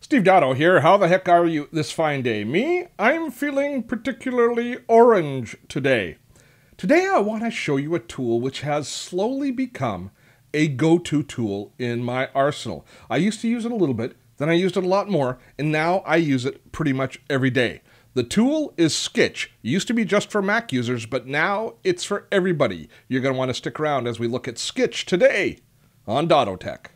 Steve Dotto here. How the heck are you this fine day? Me? I'm feeling particularly orange today. Today I want to show you a tool which has slowly become a go-to tool in my arsenal. I used to use it a little bit, then I used it a lot more, and now I use it pretty much every day. The tool is Skitch. It used to be just for Mac users, but now it's for everybody. You're going to want to stick around as we look at Skitch today on Dotto Tech.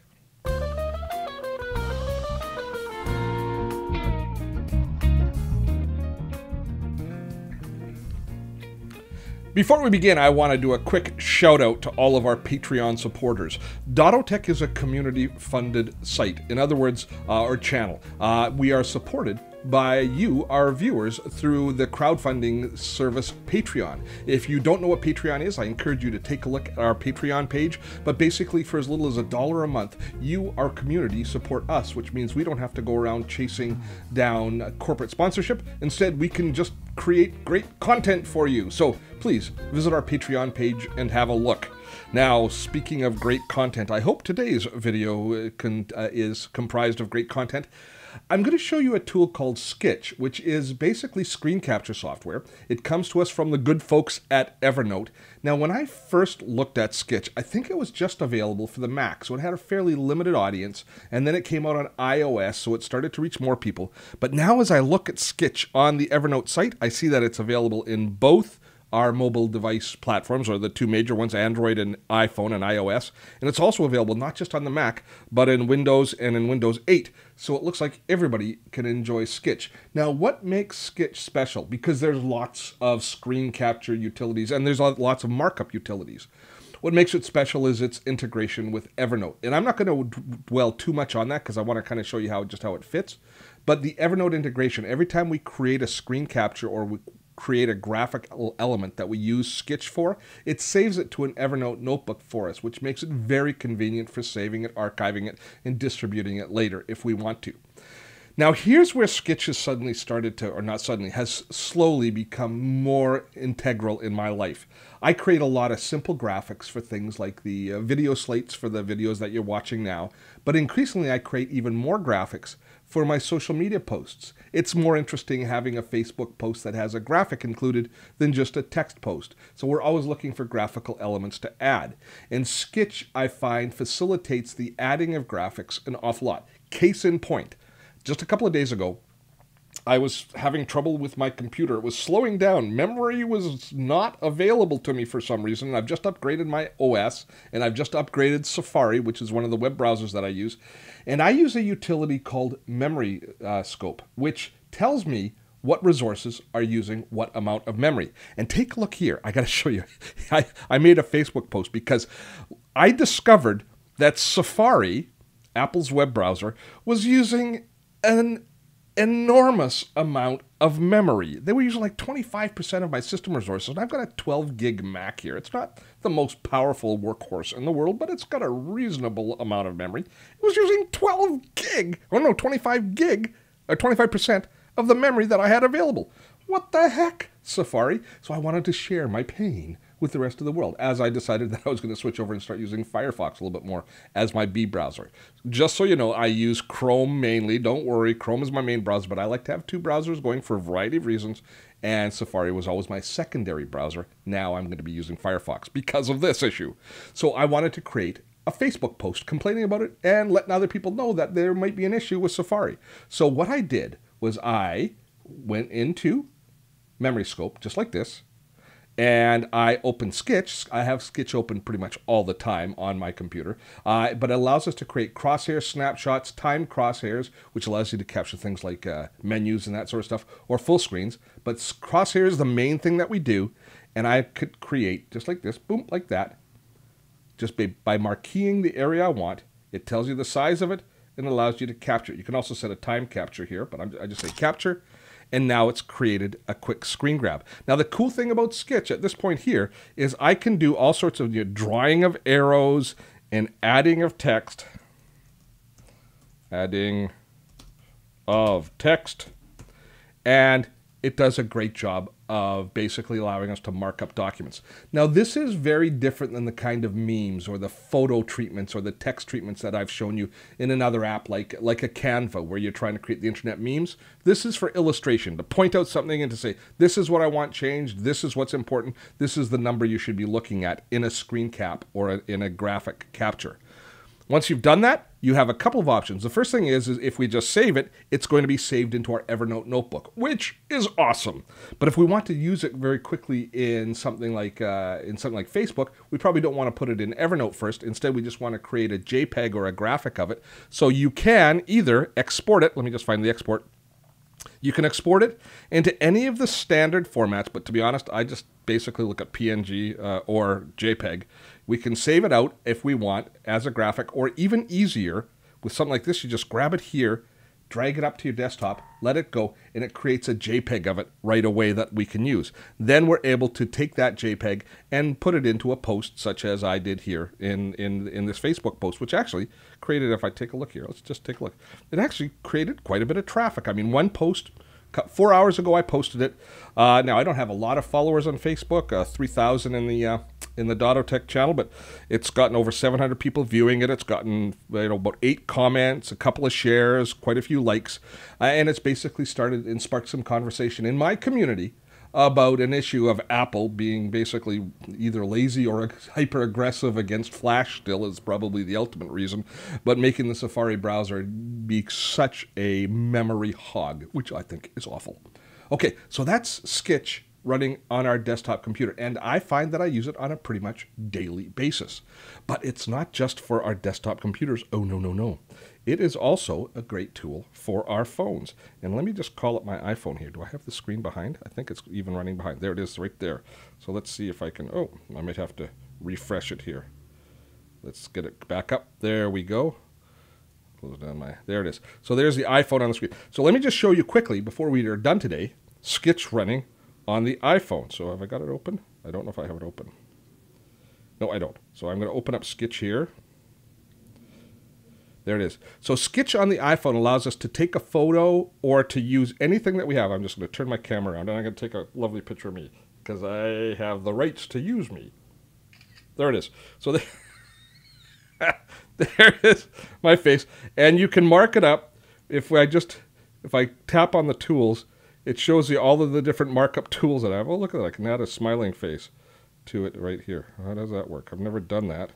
Before we begin, I want to do a quick shout out to all of our Patreon supporters. Dotto Tech is a community-funded site, in other words, or channel. We are supported by you, our viewers, through the crowdfunding service Patreon. If you don't know what Patreon is, I encourage you to take a look at our Patreon page. But basically, for as little as $1 a month, you, our community, support us, which means we don't have to go around chasing down corporate sponsorship. Instead, we can just create great content for you. So please visit our Patreon page and have a look. Now, speaking of great content, I hope today's video is comprised of great content. I'm going to show you a tool called Skitch, which is basically screen capture software. It comes to us from the good folks at Evernote. Now, when I first looked at Skitch, I think it was just available for the Mac, so it had a fairly limited audience, and then it came out on iOS, so it started to reach more people. But now as I look at Skitch on the Evernote site, I see that it's available in both our mobile device platforms, or the two major ones, Android and iPhone and iOS. And it's also available not just on the Mac, but in Windows and in Windows 8. So it looks like everybody can enjoy Skitch. Now, what makes Skitch special? Because there's lots of screen capture utilities, and there's lots of markup utilities. What makes it special is its integration with Evernote. And I'm not going to dwell too much on that because I want to kind of show you how it fits. But the Evernote integration, every time we create a screen capture or we create a graphical element that we use Skitch for, it saves it to an Evernote notebook for us, which makes it very convenient for saving it, archiving it, and distributing it later if we want to. Now, here's where Skitch has suddenly started to, or not suddenly, has slowly become more integral in my life. I create a lot of simple graphics for things like the video slates for the videos that you're watching now, but increasingly I create even more graphics for my social media posts. It's more interesting having a Facebook post that has a graphic included than just a text post. So we're always looking for graphical elements to add. And Skitch, I find, facilitates the adding of graphics an awful lot. Case in point, just a couple of days ago, I was having trouble with my computer. It was slowing down. Memory was not available to me for some reason. I've just upgraded my OS, and I've just upgraded Safari, which is one of the web browsers that I use. And I use a utility called Memory Scope, which tells me what resources are using what amount of memory. And take a look here. I got to show you. I made a Facebook post because I discovered that Safari, Apple's web browser, was using an enormous amount of memory. They were using like 25% of my system resources, and I've got a 12 gig Mac here. It's not the most powerful workhorse in the world, but it's got a reasonable amount of memory. It was using 12 gig, or no, 25 gig, or 25% of the memory that I had available. What the heck, Safari? So I wanted to share my pain with the rest of the world, as I decided that I was going to switch over and start using Firefox a little bit more as my B browser. Just so you know, I use Chrome mainly. Don't worry, Chrome is my main browser, but I like to have two browsers going for a variety of reasons, and Safari was always my secondary browser. Now I'm going to be using Firefox because of this issue. So I wanted to create a Facebook post complaining about it and letting other people know that there might be an issue with Safari. So what I did was I went into Memory Scope, just like this, and I open Skitch. I have Skitch open pretty much all the time on my computer, but it allows us to create crosshair snapshots, timed crosshairs, which allows you to capture things like menus and that sort of stuff, or full screens. But crosshair is the main thing that we do, and I could create just like this, boom, like that, just by marqueing the area I want. It tells you the size of it and allows you to capture it. You can also set a time capture here, but I just say capture. And now it's created a quick screen grab. Now, the cool thing about Skitch at this point here is I can do all sorts of drawing of arrows and adding of text. Adding of text. And it does a great job of basically allowing us to mark up documents. Now, this is very different than the kind of memes or the photo treatments or the text treatments that I've shown you in another app like a Canva, where you're trying to create the internet memes. This is for illustration, to point out something and to say, this is what I want changed, this is what's important, this is the number you should be looking at in a screen cap or in a graphic capture. Once you've done that, you have a couple of options. The first thing is if we just save it, it's going to be saved into our Evernote notebook, which is awesome. But if we want to use it very quickly in something like Facebook, we probably don't want to put it in Evernote first. Instead, we just want to create a JPEG or a graphic of it. So you can either export it. Let me just find the export. You can export it into any of the standard formats, but to be honest, I just basically look at PNG or JPEG. We can save it out if we want as a graphic, or even easier, with something like this, you just grab it here, drag it up to your desktop, let it go, and it creates a JPEG of it right away that we can use. Then we're able to take that JPEG and put it into a post, such as I did here in this Facebook post, which actually created, if I take a look here, let's just take a look. It actually created quite a bit of traffic. I mean, one post, 4 hours ago I posted it. Now, I don't have a lot of followers on Facebook, 3,000 in the Dotto Tech channel, but it's gotten over 700 people viewing it. It's gotten about 8 comments, a couple of shares, quite a few likes, and it's basically started and sparked some conversation in my community about an issue of Apple being basically either lazy or hyper-aggressive against Flash still is probably the ultimate reason, but making the Safari browser be such a memory hog, which I think is awful. Okay, so that's Skitch running on our desktop computer, and I find that I use it on a pretty much daily basis. But it's not just for our desktop computers. Oh, no, no, no. It is also a great tool for our phones. And let me just call up my iPhone here. Do I have the screen behind? I think it's even running behind. There it is right there. So let's see if I can, oh, I might have to refresh it here. Let's get it back up. There we go. Close down there it is. So there's the iPhone on the screen. So let me just show you quickly, before we are done today, Skitch running on the iPhone. So have I got it open? I don't know if I have it open. No, I don't. So I'm going to open up Skitch here. There it is. So Skitch on the iPhone allows us to take a photo or to use anything that we have. I'm just going to turn my camera around and I'm going to take a lovely picture of me because I have the rights to use me. There it is. So there is my face. And you can mark it up. If I tap on the tools, it shows you all of the different markup tools that I have. Oh, look at that. I can add a smiling face to it right here. How does that work? I've never done that.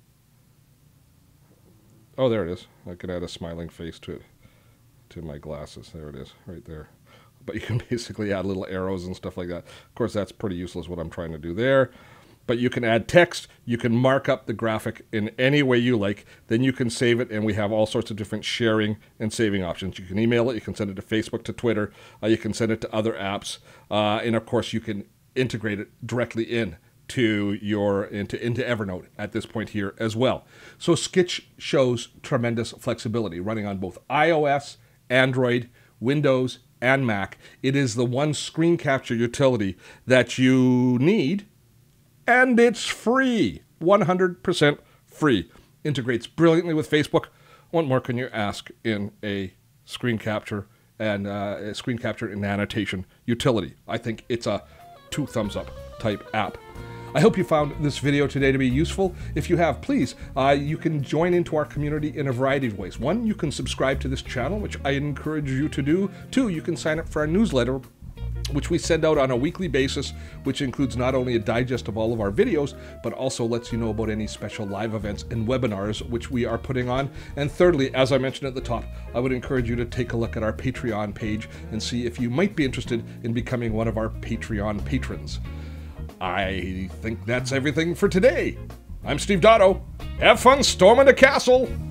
Oh, there it is. I can add a smiling face to it, to my glasses. There it is, right there. But you can basically add little arrows and stuff like that. Of course, that's pretty useless what I'm trying to do there. But you can add text. You can mark up the graphic in any way you like. Then you can save it, and we have all sorts of different sharing and saving options. You can email it. You can send it to Facebook, to Twitter. You can send it to other apps. And, of course, you can integrate it directly into Evernote at this point here as well. So Skitch shows tremendous flexibility, running on both iOS, Android, Windows, and Mac. It is the one screen capture utility that you need, and it's free, 100% free. Integrates brilliantly with Facebook. What more can you ask in a screen capture and annotation utility? I think it's a 2 thumbs up type app. I hope you found this video today to be useful. If you have, please, you can join into our community in a variety of ways. 1, you can subscribe to this channel, which I encourage you to do. 2, you can sign up for our newsletter, which we send out on a weekly basis, which includes not only a digest of all of our videos, but also lets you know about any special live events and webinars which we are putting on. And thirdly, as I mentioned at the top, I would encourage you to take a look at our Patreon page and see if you might be interested in becoming one of our Patreon patrons. I think that's everything for today. I'm Steve Dotto. Have fun storming the castle!